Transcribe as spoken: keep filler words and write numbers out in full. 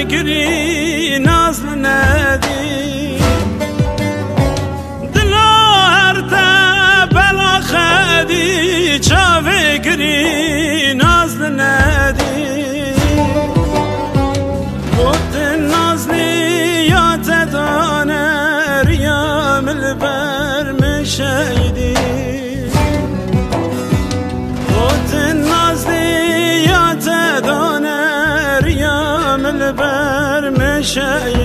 گری نازل ندی دلا هر بلا خدی چاوه گری نازل ندی گفت نازلی یا تدانه ریام البر مشیدی گفت نازلی یا تدانه ریام البر مشیدی